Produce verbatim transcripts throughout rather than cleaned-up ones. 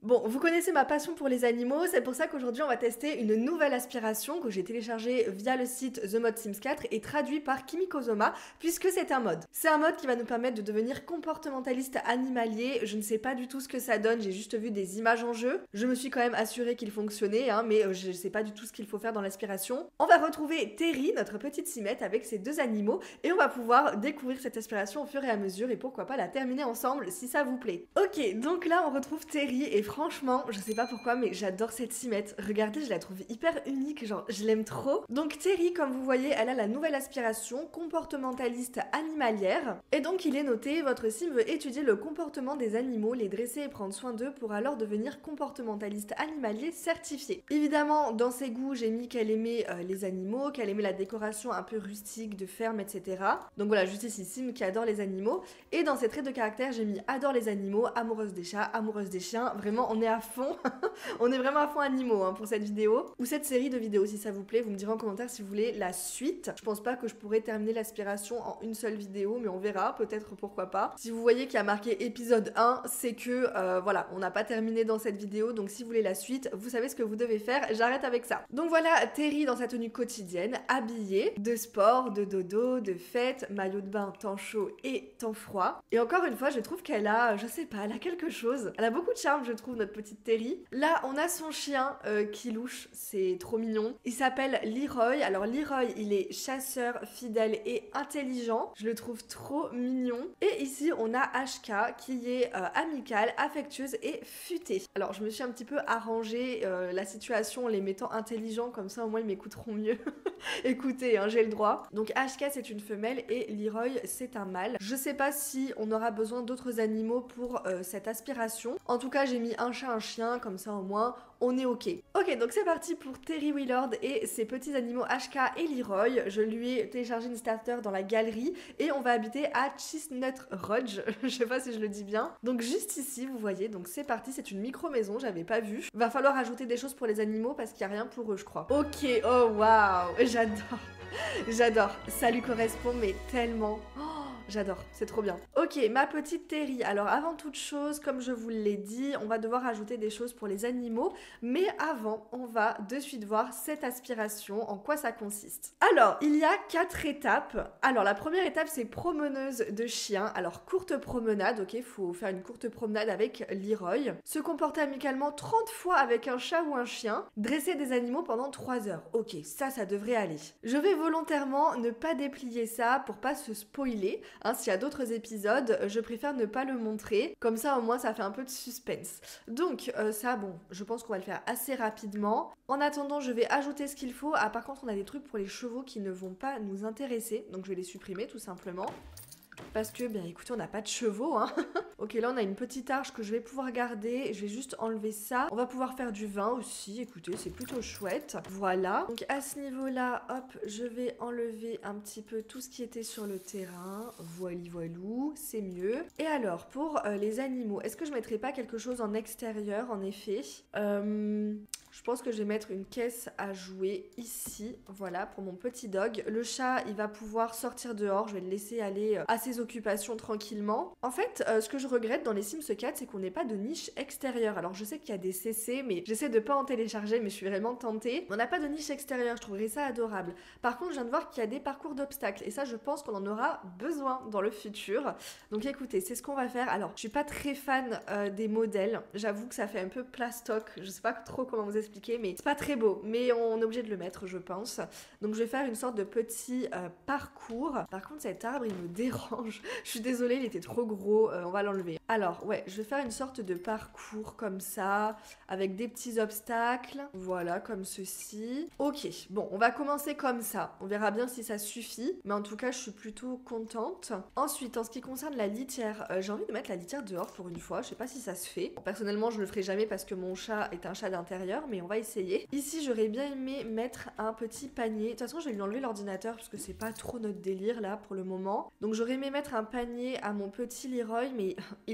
Bon, vous connaissez ma passion pour les animaux, c'est pour ça qu'aujourd'hui on va tester une nouvelle aspiration que j'ai téléchargée via le site The Mod Sims quatre et traduit par Kimiko-Zoma, puisque c'est un mode. C'est un mode qui va nous permettre de devenir comportementaliste animalier. Je ne sais pas du tout ce que ça donne, j'ai juste vu des images en jeu. Je me suis quand même assurée qu'il fonctionnait, hein, mais euh, je ne sais pas du tout ce qu'il faut faire dans l'aspiration. On va retrouver Terry, notre petite cimette, avec ses deux animaux, et on va pouvoir découvrir cette aspiration au fur et à mesure, et pourquoi pas la terminer ensemble si ça vous plaît. Ok, donc là on retrouve Terry, et franchement, je sais pas pourquoi, mais j'adore cette cimette. Regardez, je la trouve hyper unique, genre je l'aime trop. Donc Terry, comme vous voyez, elle a la nouvelle aspiration comportementaliste animalière. Et donc il est noté, votre sim veut étudier le comportement des animaux, les dresser et prendre soin d'eux pour alors devenir comportementaliste animalier certifié. Évidemment, dans ses goûts, j'ai mis qu'elle aimait euh, les animaux, qu'elle aimait la décoration un peu rustique de ferme, et cetera. Donc voilà, juste ici, sim qui adore les animaux. Et dans ses traits de caractère, j'ai mis adore les animaux, amoureuse des chats, amoureuse des chiens. Vraiment, on est à fond, on est vraiment à fond animaux hein, pour cette vidéo, ou cette série de vidéos si ça vous plaît. Vous me direz en commentaire si vous voulez la suite. Je pense pas que je pourrais terminer l'aspiration en une seule vidéo, mais on verra, peut-être pourquoi pas. Si vous voyez qu'il y a marqué épisode un, c'est que euh, voilà, on n'a pas terminé dans cette vidéo, donc si vous voulez la suite, vous savez ce que vous devez faire, j'arrête avec ça. Donc voilà, Terry dans sa tenue quotidienne, habillée, de sport, de dodo, de fête, maillot de bain, temps chaud et temps froid. Et encore une fois, je trouve qu'elle a, je sais pas, elle a quelque chose. Elle a beaucoup de charme, je trouve, notre petite Terry. Là, on a son chien euh, qui louche, c'est trop mignon. Il s'appelle Leroy. Alors Leroy, il est chasseur, fidèle et intelligent. Je le trouve trop mignon. Et ici, on a H K qui est euh, amicale, affectueuse et futée. Alors, je me suis un petit peu arrangé euh, la situation en les mettant intelligents, comme ça au moins ils m'écouteront mieux. Écoutez, hein, j'ai le droit. Donc H K c'est une femelle et Leroy c'est un mâle. Je sais pas si on aura besoin d'autres animaux pour euh, cette aspiration. En tout cas, j'ai mis un chat, un chien, comme ça au moins on est ok. Ok, donc c'est parti pour Terry Willard et ses petits animaux H K et Leroy. Je lui ai téléchargé une starter dans la galerie et on va habiter à Chestnut Ridge. Je sais pas si je le dis bien. Donc juste ici, vous voyez, donc c'est parti, c'est une micro-maison, j'avais pas vu. Va falloir ajouter des choses pour les animaux parce qu'il y a rien pour eux, je crois. Ok, oh waouh, j'adore. J'adore, ça lui correspond mais tellement. Oh, j'adore, c'est trop bien. Ok, ma petite Terry. Alors avant toute chose, comme je vous l'ai dit, on va devoir ajouter des choses pour les animaux. Mais avant, on va de suite voir cette aspiration, en quoi ça consiste. Alors, il y a quatre étapes. Alors la première étape, c'est promeneuse de chien. Alors courte promenade, ok, faut faire une courte promenade avec Leroy. Se comporter amicalement trente fois avec un chat ou un chien. Dresser des animaux pendant trois heures. Ok, ça, ça devrait aller. Je vais volontairement ne pas déplier ça pour pas se spoiler. Hein, s'il y a d'autres épisodes, je préfère ne pas le montrer. Comme ça, au moins, ça fait un peu de suspense. Donc, euh, ça, bon, je pense qu'on va le faire assez rapidement. En attendant, je vais ajouter ce qu'il faut. Ah, par contre, on a des trucs pour les chevaux qui ne vont pas nous intéresser. Donc, je vais les supprimer, tout simplement. Parce que, bien écoutez, on n'a pas de chevaux, hein. Ok, là on a une petite arche que je vais pouvoir garder. Je vais juste enlever ça. On va pouvoir faire du vin aussi, écoutez, c'est plutôt chouette. Voilà. Donc à ce niveau-là, hop, je vais enlever un petit peu tout ce qui était sur le terrain. Voili voilou, c'est mieux. Et alors, pour euh, les animaux, est-ce que je mettrais pas quelque chose en extérieur, en effet euh... Je pense que je vais mettre une caisse à jouer ici, voilà, pour mon petit dog. Le chat, il va pouvoir sortir dehors, je vais le laisser aller à ses occupations tranquillement. En fait, euh, ce que je regrette dans les Sims quatre, c'est qu'on n'ait pas de niche extérieure. Alors je sais qu'il y a des C C, mais j'essaie de pas en télécharger, mais je suis vraiment tentée. On n'a pas de niche extérieure, je trouverais ça adorable. Par contre, je viens de voir qu'il y a des parcours d'obstacles, et ça, je pense qu'on en aura besoin dans le futur. Donc écoutez, c'est ce qu'on va faire. Alors, je suis pas très fan euh, des modèles, j'avoue que ça fait un peu plastoc, je sais pas trop comment vous expliquer, mais c'est pas très beau, mais on est obligé de le mettre, je pense. Donc je vais faire une sorte de petit euh, parcours. Par contre, cet arbre, il me dérange. Je suis désolée, il était trop gros, euh, on va l'enlever. Alors, ouais, je vais faire une sorte de parcours comme ça, avec des petits obstacles. Voilà, comme ceci. Ok, bon, on va commencer comme ça. On verra bien si ça suffit, mais en tout cas, je suis plutôt contente. Ensuite, en ce qui concerne la litière, euh, j'ai envie de mettre la litière dehors pour une fois. Je sais pas si ça se fait. Bon, personnellement, je le ferai jamais parce que mon chat est un chat d'intérieur, mais on va essayer. Ici, j'aurais bien aimé mettre un petit panier. De toute façon, je vais lui enlever l'ordinateur parce que c'est pas trop notre délire là pour le moment. Donc, j'aurais aimé mettre un panier à mon petit Leroy, mais il est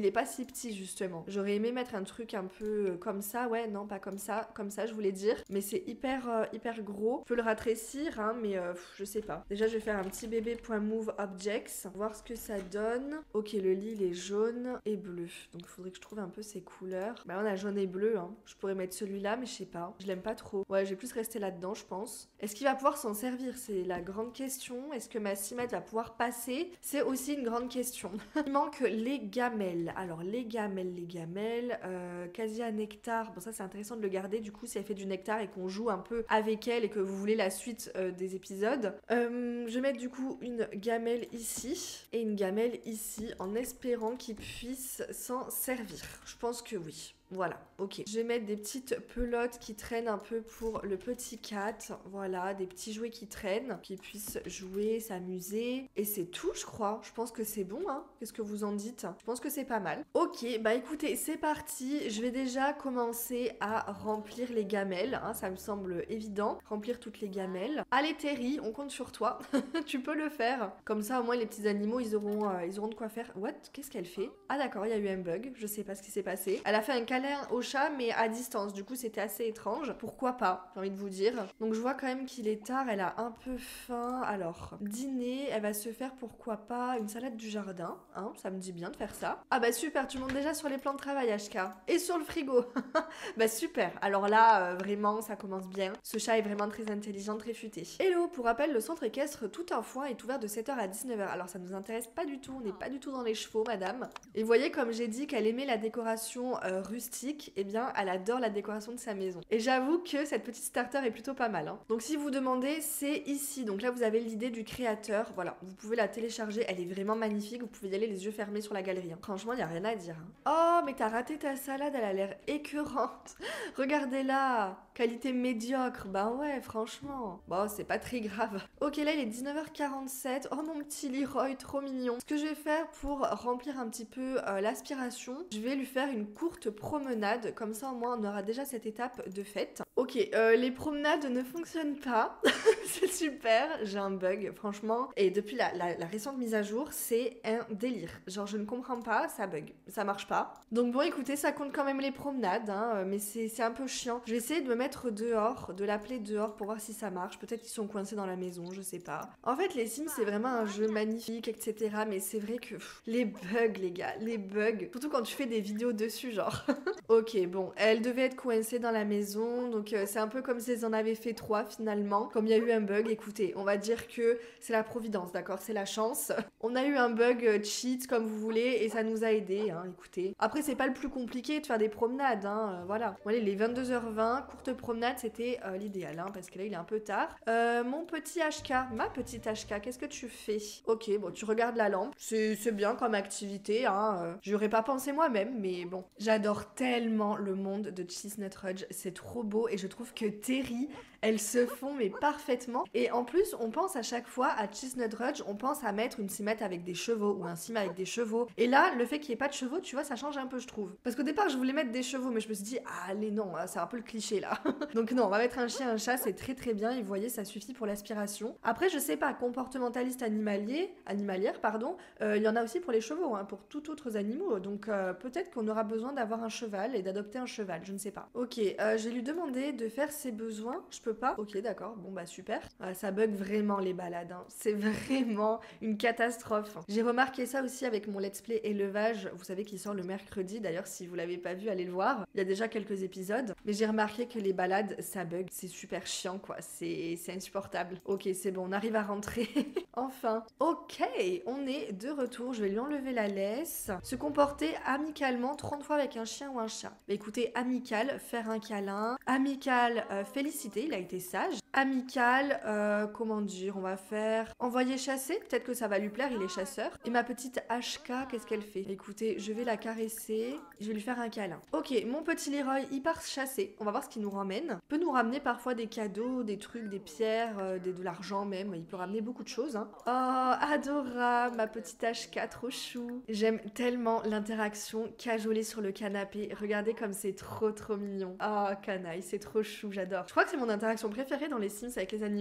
est pas si petit justement. J'aurais aimé mettre un truc un peu comme ça, ouais, non, pas comme ça, comme ça, je voulais dire. Mais c'est hyper, euh, hyper gros. Je peux le ratrécir, hein, mais euh, pff, je sais pas. Déjà, je vais faire un petit bébé.move objects, voir ce que ça donne. Ok, le lit, il est jaune et bleu. Donc, il faudrait que je trouve un peu ses couleurs. Bah, on a jaune et bleu, hein. Je pourrais mettre celui-là, mais je sais pas. Je l'aime pas trop. Ouais, je vais plus rester là-dedans, je pense. Est-ce qu'il va pouvoir s'en servir? C'est la grande question. Est-ce que ma cimette va pouvoir passer? C'est aussi une grande question. Il manque les gamelles. Alors, les gamelles, les gamelles. Euh, Casia nectar. Bon, ça, c'est intéressant de le garder. Du coup, si elle fait du nectar et qu'on joue un peu avec elle et que vous voulez la suite euh, des épisodes. Euh, je vais mettre du coup une gamelle ici et une gamelle ici en espérant qu'il puisse s'en servir. Je pense que oui. Voilà, ok. Je vais mettre des petites pelotes qui traînent un peu pour le petit cat. Voilà, des petits jouets qui traînent, qui puissent jouer, s'amuser. Et c'est tout, je crois. Je pense que c'est bon, hein. Qu'est-ce que vous en dites? Je pense que c'est pas mal. Ok, bah écoutez, c'est parti. Je vais déjà commencer à remplir les gamelles. Hein, ça me semble évident. Remplir toutes les gamelles. Allez, Terry, on compte sur toi. Tu peux le faire. Comme ça, au moins, les petits animaux, ils auront, euh, ils auront de quoi faire. What? Qu'est-ce qu'elle fait? Ah d'accord, il y a eu un bug. Je sais pas ce qui s'est passé. Elle a fait un câlin au chat mais à distance, du coup c'était assez étrange. Pourquoi pas, j'ai envie de vous dire. Donc je vois quand même qu'il est tard, elle a un peu faim. Alors, dîner, elle va se faire pourquoi pas une salade du jardin, hein, ça me dit bien de faire ça. Ah bah super, tu montes déjà sur les plans de travail H K. Et sur le frigo. Bah super, alors là euh, vraiment ça commence bien. Ce chat est vraiment très intelligent, très futé. Hello, pour rappel, le centre équestre Tout un foin est ouvert de sept heures à dix-neuf heures. Alors ça nous intéresse pas du tout, on n'est pas du tout dans les chevaux madame. Et vous voyez comme j'ai dit qu'elle aimait la décoration euh, rustique, et eh bien elle adore la décoration de sa maison. Et j'avoue que cette petite starter est plutôt pas mal. Hein. Donc si vous demandez, c'est ici. Donc là vous avez l'idée du créateur. Voilà, vous pouvez la télécharger. Elle est vraiment magnifique. Vous pouvez y aller les yeux fermés sur la galerie. Hein. Franchement, il n'y a rien à dire. Hein. Oh, mais t'as raté ta salade. Elle a l'air écœurante. Regardez-la. Qualité médiocre. Bah ouais, franchement. Bon, c'est pas très grave. Ok, là il est dix-neuf heures quarante-sept. Oh mon petit Leroy, trop mignon. Ce que je vais faire pour remplir un petit peu euh, l'aspiration, je vais lui faire une courte promenade. Comme ça, au moins, on aura déjà cette étape de fête. Ok, euh, les promenades ne fonctionnent pas. C'est super. J'ai un bug, franchement. Et depuis la, la, la récente mise à jour, c'est un délire. Genre, je ne comprends pas, ça bug. Ça marche pas. Donc bon, écoutez, ça compte quand même les promenades, hein, mais c'est un peu chiant. Je vais essayer de me mettre dehors, de l'appeler dehors pour voir si ça marche. Peut-être qu'ils sont coincés dans la maison, je sais pas. En fait, les Sims, c'est vraiment un jeu magnifique, et cetera. Mais c'est vrai que pff, les bugs, les gars, les bugs. Surtout quand tu fais des vidéos dessus, genre. Ok, bon, elle devait être coincée dans la maison, donc euh, c'est un peu comme si elles en avaient fait trois finalement. Comme il y a eu un bug, écoutez, on va dire que c'est la providence, d'accord, c'est la chance. On a eu un bug euh, cheat, comme vous voulez, et ça nous a aidé, hein, écoutez. Après, c'est pas le plus compliqué de faire des promenades, hein, euh, voilà. Bon, allez, les vingt-deux heures vingt, courte promenade, c'était euh, l'idéal, hein, parce que là, il est un peu tard. Euh, mon petit H K, ma petite H K, qu'est-ce que tu fais? Ok, bon, tu regardes la lampe, c'est bien comme activité, hein, euh, j'y aurais pas pensé moi-même, mais bon. J'adore tellement le monde de Chestnut Ridge, c'est trop beau, et je trouve que Terry, elles se font mais parfaitement. Et en plus, on pense à chaque fois à Chestnut Ridge, on pense à mettre une cimette avec des chevaux ou un sim avec des chevaux. Et là, le fait qu'il n'y ait pas de chevaux, tu vois, ça change un peu, je trouve. Parce qu'au départ, je voulais mettre des chevaux, mais je me suis dit, ah, allez, non, c'est un peu le cliché là. Donc non, on va mettre un chien, un chat, c'est très très bien. Et vous voyez, ça suffit pour l'aspiration. Après, je sais pas, comportementaliste animalier, animalière, pardon, il euh, y en a aussi pour les chevaux, hein, pour tout autres animaux. Donc euh, peut-être qu'on aura besoin d'avoir un cheval et d'adopter un cheval, je ne sais pas. Ok, euh, je vais lui demander de faire ses besoins. Je peux pas? Ok, d'accord, bon bah super. Ah, ça bug vraiment les balades, hein. C'est vraiment une catastrophe. J'ai remarqué ça aussi avec mon let's play élevage, vous savez qu'il sort le mercredi, d'ailleurs si vous l'avez pas vu, allez le voir. Il y a déjà quelques épisodes, mais j'ai remarqué que les balades, ça bug, c'est super chiant quoi, c'est insupportable. Ok, c'est bon, on arrive à rentrer. Enfin, ok, on est de retour, je vais lui enlever la laisse. Se comporter amicalement trente fois avec un chien ou un chat. Bah, écoutez, amical, faire un câlin. Amical, euh, féliciter, il a été sage. Amical, euh, comment dire, on va faire envoyer chasser, peut-être que ça va lui plaire, il est chasseur. Et ma petite H K, qu'est-ce qu'elle fait? Écoutez, je vais la caresser, je vais lui faire un câlin. Ok, mon petit Leroy, il part chasser, on va voir ce qu'il nous ramène. Il peut nous ramener parfois des cadeaux, des trucs, des pierres, euh, des, de l'argent même, il peut ramener beaucoup de choses. Hein. Oh, adorable, ma petite H K, trop chou. J'aime tellement l'interaction cajolée sur le canapé, regardez comme c'est trop trop mignon. Oh, canaille, c'est trop chou, j'adore. Je crois que c'est mon interaction préférée dans les Sims avec les animaux.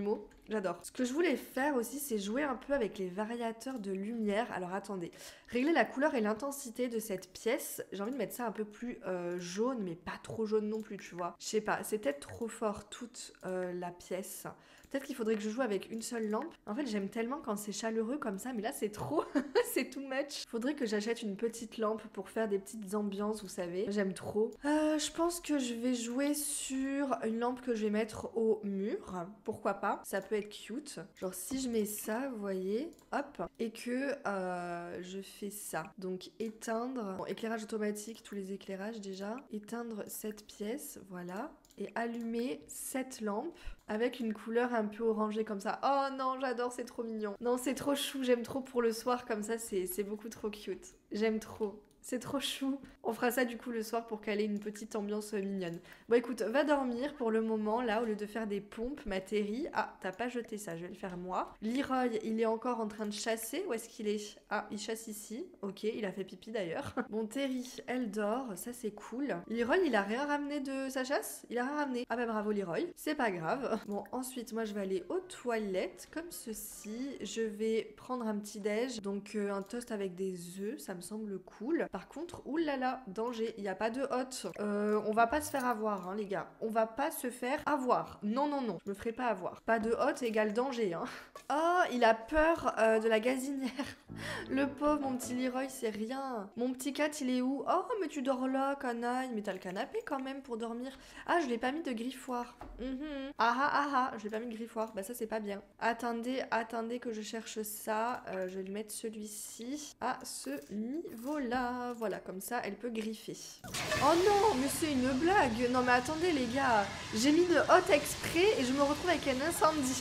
j'adore. Ce que je voulais faire aussi, c'est jouer un peu avec les variateurs de lumière. Alors attendez, régler la couleur et l'intensité de cette pièce. J'ai envie de mettre ça un peu plus euh, jaune, mais pas trop jaune non plus, tu vois. Je sais pas, c'est peut-être trop fort toute euh, la pièce. Peut-être qu'il faudrait que je joue avec une seule lampe. En fait, j'aime tellement quand c'est chaleureux comme ça, mais là, c'est trop. C'est too much. Faudrait que j'achète une petite lampe pour faire des petites ambiances, vous savez. J'aime trop. Euh, je pense que je vais jouer sur une lampe que je vais mettre au mur. Pourquoi pas? Ça peut être cute. Genre, si je mets ça, vous voyez, hop, et que euh, je fais ça. Donc, éteindre. Bon, éclairage automatique, tous les éclairages déjà. Éteindre cette pièce, voilà. Et allumer cette lampe avec une couleur un peu orangée comme ça. Oh non, j'adore, c'est trop mignon. Non, c'est trop chou, j'aime trop pour le soir comme ça, c'est beaucoup trop cute. J'aime trop. C'est trop chou. On fera ça du coup le soir pour caler une petite ambiance mignonne. Bon écoute, va dormir pour le moment. Là, au lieu de faire des pompes, ma Terry... Ah, t'as pas jeté ça, je vais le faire moi. Leroy, il est encore en train de chasser. Où est-ce qu'il est? Ah, il chasse ici. Ok, il a fait pipi d'ailleurs. Bon, Terry, elle dort. Ça, c'est cool. Leroy, il a rien ramené de sa chasse? Il a rien ramené. Ah bah bravo Leroy. C'est pas grave. Bon, ensuite, moi, je vais aller aux toilettes comme ceci. Je vais prendre un petit déj. Donc, euh, un toast avec des œufs. Ça me semble cool. Par contre, oulala, danger, il n'y a pas de hot. Euh, on va pas se faire avoir, hein, les gars. On va pas se faire avoir. Non, non, non, je me ferai pas avoir. Pas de hot égale danger, hein. Oh, il a peur euh, de la gazinière. Le pauvre, mon petit Leroy, c'est rien. Mon petit cat, il est où? Oh, mais tu dors là, canaille. Mais t'as le canapé quand même pour dormir. Ah, je l'ai pas mis de griffoir. Mm-hmm. Ah ah ah ah, je l'ai pas mis de griffoir. Bah ça, c'est pas bien. Attendez, attendez que je cherche ça. Euh, je vais lui mettre celui-ci à ce niveau-là. Voilà, comme ça, elle peut griffer. Oh non, mais c'est une blague. Non mais attendez les gars, j'ai mis de hot exprès et je me retrouve avec un incendie.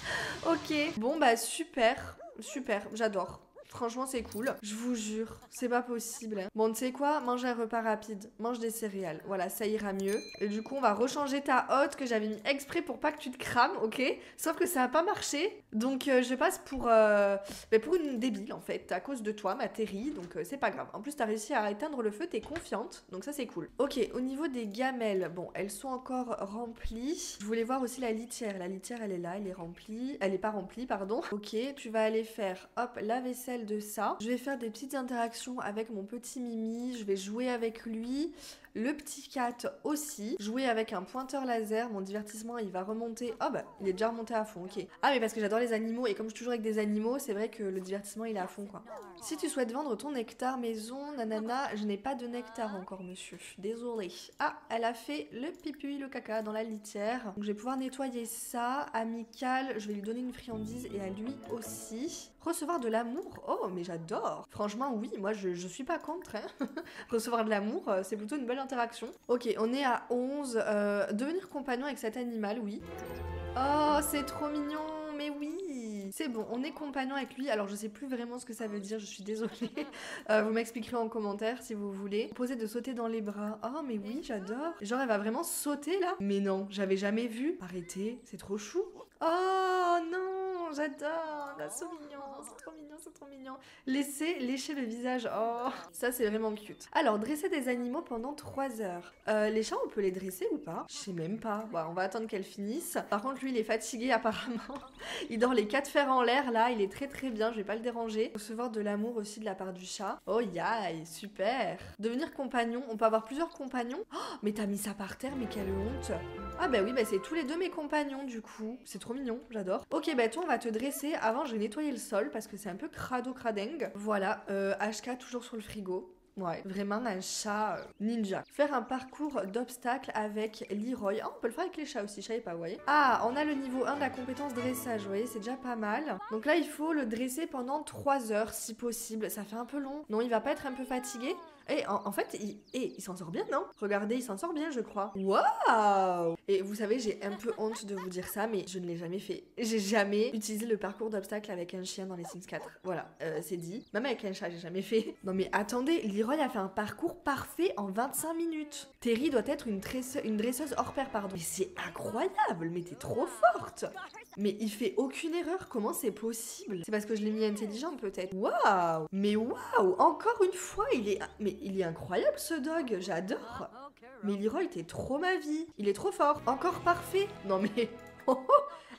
Ok, bon bah super, super, j'adore. Franchement, c'est cool. Je vous jure, c'est pas possible. Bon, tu sais quoi? Mange un repas rapide. Mange des céréales. Voilà, ça ira mieux. Et du coup, on va rechanger ta hotte que j'avais mis exprès pour pas que tu te crames, ok? Sauf que ça a pas marché. Donc, euh, je passe pour, euh, bah, pour une débile, en fait, à cause de toi, ma Terry. Donc, euh, c'est pas grave. En plus, t'as réussi à éteindre le feu, t'es confiante. Donc, ça, c'est cool. Ok, au niveau des gamelles, bon, elles sont encore remplies. Je voulais voir aussi la litière. La litière, elle est là, elle est remplie. Elle est pas remplie, pardon. Ok, tu vas aller faire, hop, la vaisselle de ça. Je vais faire des petites interactions avec mon petit Mimi, je vais jouer avec lui, le petit cat aussi, jouer avec un pointeur laser, mon divertissement il va remonter, oh bah il est déjà remonté à fond, ok. Ah mais parce que j'adore les animaux et comme je suis toujours avec des animaux, c'est vrai que le divertissement il est à fond quoi. Si tu souhaites vendre ton nectar maison, nanana, je n'ai pas de nectar encore monsieur, désolé. Ah, elle a fait le pipi, le caca dans la litière, donc je vais pouvoir nettoyer ça, amical, je vais lui donner une friandise et à lui aussi. Recevoir de l'amour, oh mais j'adore. Franchement oui, moi je, je suis pas contre, hein. Recevoir de l'amour, c'est plutôt une belle interaction. Ok, on est à onze, euh, devenir compagnon avec cet animal, oui. Oh, c'est trop mignon, mais oui. C'est bon, on est compagnon avec lui. Alors, je sais plus vraiment ce que ça veut dire, je suis désolée. Euh, vous m'expliquerez en commentaire si vous voulez. Poser de sauter dans les bras. Oh, mais oui, j'adore. Genre, elle va vraiment sauter là? Mais non, j'avais jamais vu. Arrêtez, c'est trop chou. Oh non, j'adore. Là, c'est mignon, c'est trop mignon, c'est trop mignon. Laissez lécher le visage. Oh, ça, c'est vraiment cute. Alors, dresser des animaux pendant trois heures. Euh, les chats, on peut les dresser ou pas? Je sais même pas. Bon, on va attendre qu'elles finissent. Par contre, lui, il est fatigué apparemment. Il dort les quatre fers en l'air là. Il est très très bien. Je vais pas le déranger. Recevoir de l'amour aussi de la part du chat. Oh, yaï, super. Devenir compagnon. On peut avoir plusieurs compagnons. Oh, mais t'as mis ça par terre, mais quelle honte. Ah bah oui, bah c'est tous les deux mes compagnons du coup. C'est trop mignon, j'adore. Ok, bah toi, on va te dresser. Avant, je vais nettoyer le sol parce que c'est un peu crado cradingue. Voilà, euh, H K toujours sur le frigo. Ouais, vraiment un chat euh, ninja. Faire un parcours d'obstacles avec Leroy. Ah, on peut le faire avec les chats aussi, je savais pas, vous voyez. Ah, on a le niveau un de la compétence dressage, vous voyez, c'est déjà pas mal. Donc là, il faut le dresser pendant trois heures, si possible. Ça fait un peu long. Non, il va pas être un peu fatigué? Et en, en fait, il, et, il s'en sort bien, non? Regardez, il s'en sort bien, je crois. Waouh! Et vous savez, j'ai un peu honte de vous dire ça, mais je ne l'ai jamais fait. J'ai jamais utilisé le parcours d'obstacles avec un chien dans les Sims quatre. Voilà, euh, c'est dit. Même avec un chat, j'ai jamais fait. Non mais attendez, Leroy a fait un parcours parfait en vingt-cinq minutes. Terry doit être une, dresseuse, une dresseuse hors pair, pardon. Mais c'est incroyable, mais t'es trop forte! Mais il fait aucune erreur, comment c'est possible? C'est parce que je l'ai mis intelligent peut-être. Waouh! Mais waouh! Encore une fois, il est... Mais il est incroyable ce dog, j'adore! Mais Leroy, t'es trop ma vie! Il est trop fort! Encore parfait! Non mais... Oh, oh.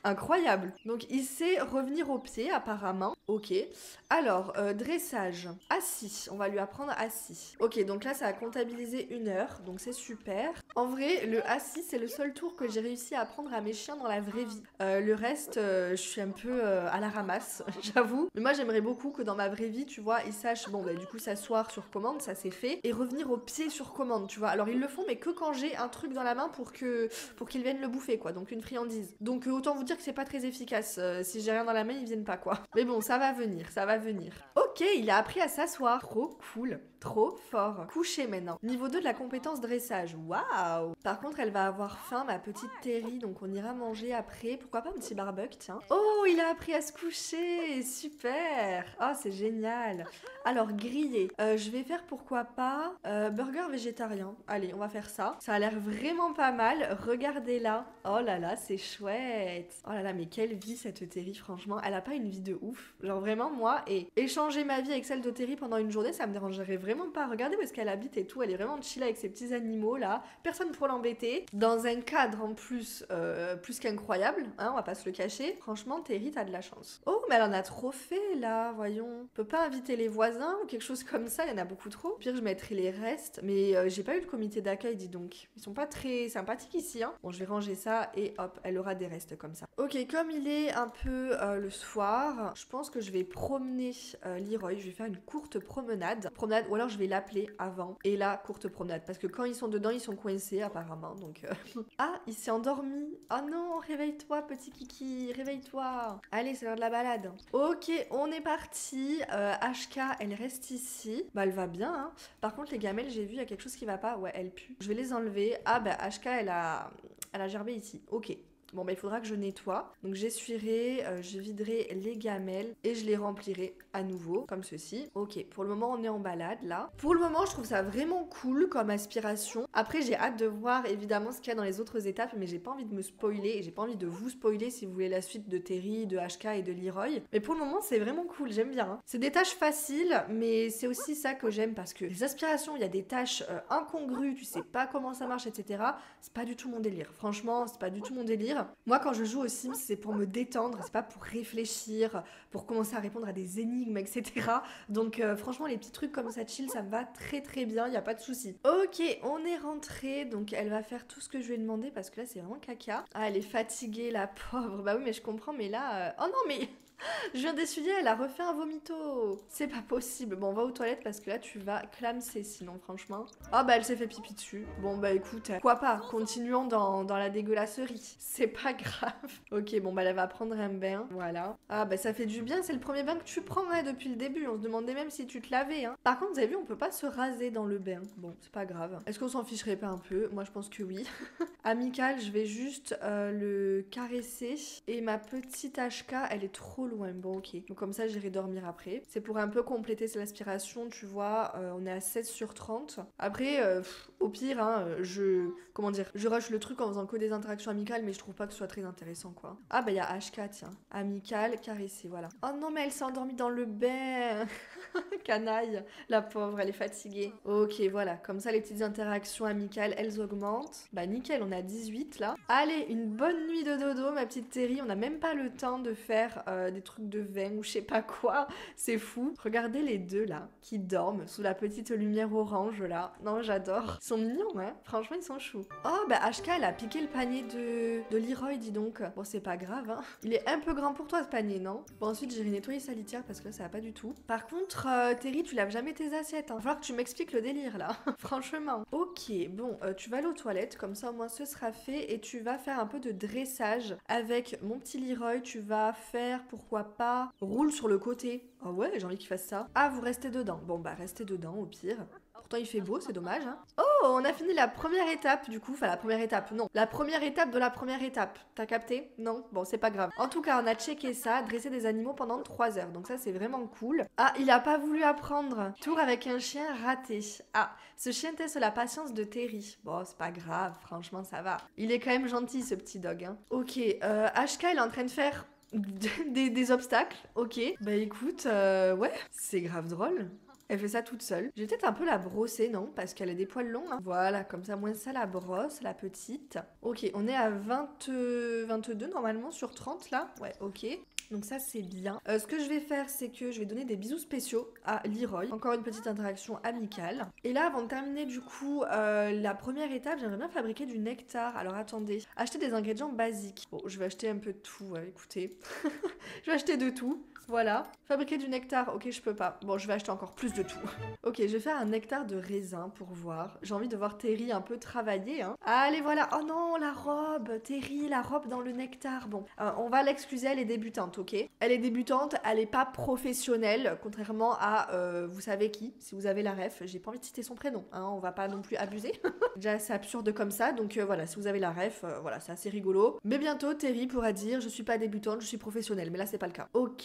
Incroyable. Donc il sait revenir au pied apparemment. Ok. Alors, euh, dressage. Assis. On va lui apprendre assis. Ok, donc là ça a comptabilisé une heure. Donc c'est super. En vrai, le assis c'est le seul tour que j'ai réussi à apprendre à mes chiens dans la vraie vie. Euh, le reste, euh, je suis un peu euh, à la ramasse, j'avoue. Mais moi j'aimerais beaucoup que dans ma vraie vie, tu vois, ils sachent, bon bah du coup s'asseoir sur commande, ça c'est fait. Et revenir au pied sur commande, tu vois. Alors ils le font mais que quand j'ai un truc dans la main pour que pour qu'ils viennent le bouffer, quoi. Donc une friandise. Donc euh, autant vous dire que c'est pas très efficace. Euh, si j'ai rien dans la main, ils viennent pas, quoi. Mais bon, ça va venir, ça va venir. Ok, il a appris à s'asseoir. Trop cool. Trop fort. Coucher maintenant. Niveau deux de la compétence dressage. Waouh. Par contre, elle va avoir faim, ma petite Terry. Donc on ira manger après. Pourquoi pas un petit barbecue, tiens. Oh, il a appris à se coucher. Super. Oh, c'est génial. Alors, grillé. Euh, je vais faire pourquoi pas euh, burger végétarien. Allez, on va faire ça. Ça a l'air vraiment pas mal. Regardez là. Oh là là, c'est chouette. Oh là là, mais quelle vie cette Terry, franchement. Elle a pas une vie de ouf. Genre vraiment, moi, et échanger ma vie avec celle de Terry pendant une journée, ça me dérangerait vraiment pas. Regardez où est-ce qu'elle habite et tout. Elle est vraiment chill avec ses petits animaux là. Personne pour l'embêter. Dans un cadre en plus, euh, plus qu'incroyable. Hein, on va pas se le cacher. Franchement, Terry, t'as de la chance. Oh, mais elle en a trop fait là, voyons. On peut pas inviter les voisins ou quelque chose comme ça. Il y en a beaucoup trop. Au pire, je mettrai les restes. Mais euh, j'ai pas eu de comité d'accueil, dis donc. Ils sont pas très sympathiques ici. Hein. Bon, je vais ranger ça et hop, elle aura des restes comme ça. Ok, comme il est un peu euh, le soir, je pense que je vais promener euh, Leroy. Je vais faire une courte promenade. Promenade, ou alors je vais l'appeler avant. Et là, courte promenade. Parce que quand ils sont dedans, ils sont coincés apparemment. Donc, euh... ah, il s'est endormi. Oh non, réveille-toi, petit kiki. Réveille-toi. Allez, c'est l'heure de la balade. Ok, on est parti. Euh, H K, elle reste ici. Bah, elle va bien, hein. Par contre, les gamelles, j'ai vu, il y a quelque chose qui va pas. Ouais, elle pue. Je vais les enlever. Ah, bah, H K, elle a, elle a gerbé ici. Ok. Bon, bah, il faudra que je nettoie. Donc, j'essuierai, euh, je viderai les gamelles et je les remplirai à nouveau, comme ceci. Ok, pour le moment, on est en balade, là. Pour le moment, je trouve ça vraiment cool comme aspiration. Après, j'ai hâte de voir, évidemment, ce qu'il y a dans les autres étapes, mais j'ai pas envie de me spoiler et j'ai pas envie de vous spoiler si vous voulez la suite de Terry, de H K et de Leroy. Mais pour le moment, c'est vraiment cool, j'aime bien. Hein. C'est des tâches faciles, mais c'est aussi ça que j'aime parce que les aspirations, il y a des tâches euh, incongrues, tu sais pas comment ça marche, et cetera. C'est pas du tout mon délire. Franchement, c'est pas du tout mon délire. Moi, quand je joue aux Sims, c'est pour me détendre, c'est pas pour réfléchir, pour commencer à répondre à des énigmes, et cetera. Donc, euh, franchement, les petits trucs comme ça, chill, ça me va très très bien, y a pas de souci. Ok, on est rentré, donc elle va faire tout ce que je lui ai demandé parce que là, c'est vraiment caca. Ah, elle est fatiguée, la pauvre. Bah oui, mais je comprends, mais là... Euh... Oh non, mais... Je viens d'essuyer, elle a refait un vomito. C'est pas possible. Bon, on va aux toilettes parce que là, tu vas clamser sinon, franchement. Ah bah, elle s'est fait pipi dessus. Bon, bah écoute, pourquoi pas. Continuons dans, dans la dégueulasserie. C'est pas grave. Ok, bon, bah elle va prendre un bain. Voilà. Ah bah, ça fait du bien. C'est le premier bain que tu prends hein, depuis le début. On se demandait même si tu te lavais. Hein. Par contre, vous avez vu, on peut pas se raser dans le bain. Bon, c'est pas grave. Est-ce qu'on s'en ficherait pas un peu? Moi, je pense que oui. Amical, je vais juste euh, le caresser. Et ma petite H K, elle est trop loin. Bon, ok. Donc comme ça, j'irai dormir après. C'est pour un peu compléter l'aspiration, tu vois. Euh, on est à sept sur trente. Après, euh, pff, au pire, hein, je... Comment dire? Je rush le truc en faisant que des interactions amicales, mais je trouve pas que ce soit très intéressant, quoi. Ah, bah, il y a H K, tiens. Amical, caressé, voilà. Oh non, mais elle s'est endormie dans le bain. Canaille. La pauvre, elle est fatiguée. Ok, voilà. Comme ça, les petites interactions amicales, elles augmentent. Bah, nickel, on a dix-huit, là. Allez, une bonne nuit de dodo, ma petite Terry. On n'a même pas le temps de faire euh, des trucs de vin ou je sais pas quoi. C'est fou. Regardez les deux, là, qui dorment sous la petite lumière orange, là. Non, j'adore. Ils sont mignons, hein. Franchement, ils sont choux. Oh, bah, H K, elle a piqué le panier de, de Leroy, dis donc. Bon, c'est pas grave, hein. Il est un peu grand pour toi, ce panier, non? Bon, ensuite, j'irai nettoyer sa litière parce que là, ça va pas du tout. Par contre, euh, Terry, tu laves jamais tes assiettes, hein. Va falloir que tu m'expliques le délire, là. Franchement. Ok, bon, euh, tu vas aller aux toilettes, comme ça, au moins, ce sera fait. Et tu vas faire un peu de dressage avec mon petit Leroy. Tu vas faire, pourquoi pas, roule sur le côté. Ah ouais, j'ai envie qu'il fasse ça. Ah, vous restez dedans. Bon, bah, restez dedans, au pire. Pourtant, il fait beau, c'est dommage, hein. Oh, on a fini la première étape, du coup. Enfin, la première étape, non. La première étape de la première étape. T'as capté? Non? Bon, c'est pas grave. En tout cas, on a checké ça, dresser des animaux pendant trois heures. Donc ça, c'est vraiment cool. Ah, il a pas voulu apprendre. Tour avec un chien raté. Ah, ce chien teste la patience de Terry. Bon, c'est pas grave, franchement, ça va. Il est quand même gentil, ce petit dog, hein. Ok, euh, H K, il est en train de faire... Des, des obstacles, ok. Bah écoute, euh, ouais, c'est grave drôle. Elle fait ça toute seule. Je vais peut-être un peu la brosser, non? Parce qu'elle a des poils longs, hein. Voilà, comme ça, moins ça la brosse, la petite. Ok, on est à vingt, vingt-deux normalement sur trente là. Ouais, ok. Donc ça c'est bien. Euh, ce que je vais faire c'est que je vais donner des bisous spéciaux à Leroy. Encore une petite interaction amicale. Et là avant de terminer du coup euh, la première étape, j'aimerais bien fabriquer du nectar. Alors attendez, acheter des ingrédients basiques. Bon je vais acheter un peu de tout, ouais, écoutez. Je vais acheter de tout. Voilà. Fabriquer du nectar, ok je peux pas. Bon je vais acheter encore plus de tout. Ok je vais faire un nectar de raisin pour voir. J'ai envie de voir Terry un peu travailler. Hein. Allez voilà. Oh non la robe. Terry la robe dans le nectar. Bon euh, on va l'excuser, elle est débutante, ok. Elle est débutante, elle est pas professionnelle. Contrairement à euh, vous savez qui. Si vous avez la ref. J'ai pas envie de citer son prénom. Hein, on va pas non plus abuser. Déjà c'est absurde comme ça. Donc euh, voilà si vous avez la ref. Euh, voilà c'est assez rigolo. Mais bientôt Terry pourra dire je suis pas débutante, je suis professionnelle. Mais là c'est pas le cas. Ok.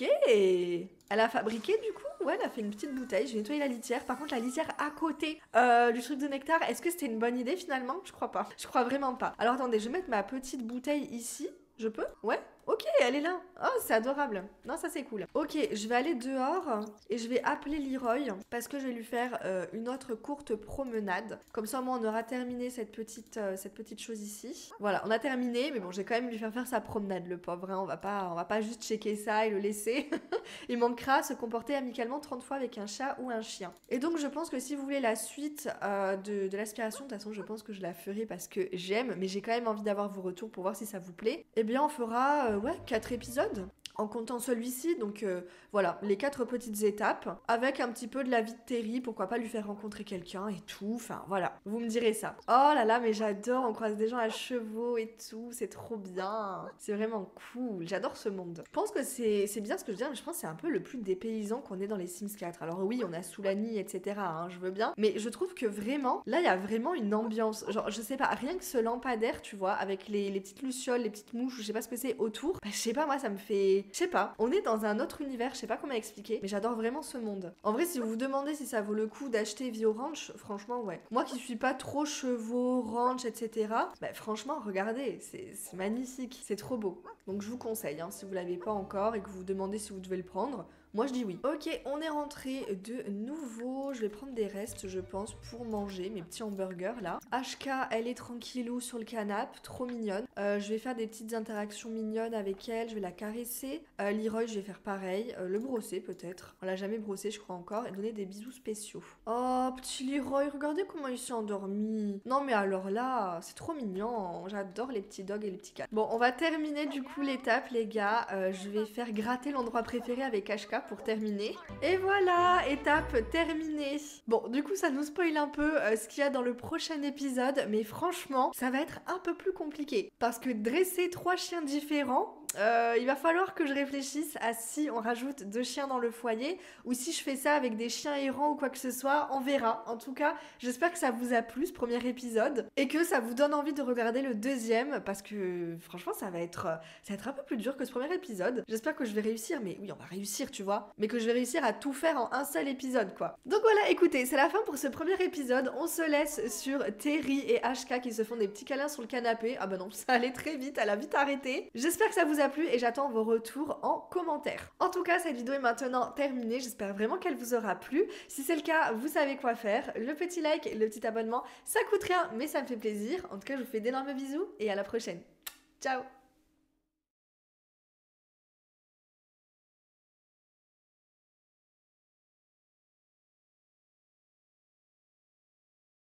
Elle a fabriqué du coup, ouais, elle a fait une petite bouteille. J'ai nettoyé la litière. Par contre, la litière à côté euh, du truc de nectar, est-ce que c'était une bonne idée finalement? Je crois pas. Je crois vraiment pas. Alors attendez, je vais mettre ma petite bouteille ici. Je peux? Ouais. Ok, elle est là. Oh, c'est adorable. Non, ça c'est cool. Ok, je vais aller dehors et je vais appeler Leroy parce que je vais lui faire euh, une autre courte promenade. Comme ça, moi, on aura terminé cette petite, euh, cette petite chose ici. Voilà, on a terminé, mais bon, je vais quand même lui faire faire sa promenade, le pauvre. Hein. On va pas, on va pas juste checker ça et le laisser. Il manquera à se comporter amicalement trente fois avec un chat ou un chien. Et donc, je pense que si vous voulez la suite euh, de, de l'aspiration, de toute façon, je pense que je la ferai parce que j'aime, mais j'ai quand même envie d'avoir vos retours pour voir si ça vous plaît. Eh bien, on fera... Euh, ouais, quatre épisodes en comptant celui-ci, donc euh, voilà, les quatre petites étapes, avec un petit peu de la vie de Terry, pourquoi pas lui faire rencontrer quelqu'un et tout, enfin voilà, vous me direz ça. Oh là là, mais j'adore, on croise des gens à chevaux et tout, c'est trop bien, c'est vraiment cool, j'adore ce monde. Je pense que c'est bien ce que je dis, mais je pense que c'est un peu le plus dépaysant qu'on est dans les Sims quatre. Alors oui, on a Soulani, et cetera, hein, je veux bien, mais je trouve que vraiment, là, il y a vraiment une ambiance, genre, je sais pas, rien que ce lampadaire, tu vois, avec les, les petites lucioles, les petites mouches, je sais pas ce que c'est autour, bah, je sais pas, moi, ça me fait... Je sais pas, on est dans un autre univers, je sais pas comment expliquer, mais j'adore vraiment ce monde. En vrai, si vous vous demandez si ça vaut le coup d'acheter Vio Ranch, franchement, ouais. Moi qui suis pas trop chevaux, ranch, et cetera, bah franchement, regardez, c'est magnifique, c'est trop beau. Donc je vous conseille, hein, si vous l'avez pas encore et que vous vous demandez si vous devez le prendre, moi je dis oui. Ok, on est rentré de nouveau. Je vais prendre des restes, je pense, pour manger mes petits hamburgers là. H K, elle est tranquillou sur le canapé, trop mignonne. Euh, je vais faire des petites interactions mignonnes avec elle. Je vais la caresser. Euh, Leroy, je vais faire pareil. Euh, le brosser peut-être. On l'a jamais brossé, je crois encore. Et donner des bisous spéciaux. Oh, petit Leroy, regardez comment il s'est endormi. Non mais alors là, c'est trop mignon. J'adore les petits dogs et les petits cats. Bon, on va terminer du coup l'étape, les gars. Euh, je vais faire gratter l'endroit préféré avec H K pour terminer. Et voilà, étape terminée. Bon, du coup, ça nous spoil un peu euh, ce qu'il y a dans le prochain épisode, mais franchement, ça va être un peu plus compliqué. Parce que dresser trois chiens différents, Euh, il va falloir que je réfléchisse à si on rajoute deux chiens dans le foyer ou si je fais ça avec des chiens errants ou quoi que ce soit, on verra. En tout cas, j'espère que ça vous a plu ce premier épisode et que ça vous donne envie de regarder le deuxième parce que franchement ça va être, ça va être un peu plus dur que ce premier épisode. J'espère que je vais réussir, mais oui on va réussir tu vois, mais que je vais réussir à tout faire en un seul épisode quoi. Donc voilà, écoutez, c'est la fin pour ce premier épisode. On se laisse sur Terry et H K qui se font des petits câlins sur le canapé. Ah bah non, ça allait très vite, elle a vite arrêté. J'espère que ça vous a plu et j'attends vos retours en commentaire. En tout cas, cette vidéo est maintenant terminée. J'espère vraiment qu'elle vous aura plu. Si c'est le cas, vous savez quoi faire. Le petit like, le petit abonnement, ça coûte rien, mais ça me fait plaisir. En tout cas, je vous fais d'énormes bisous et à la prochaine. Ciao!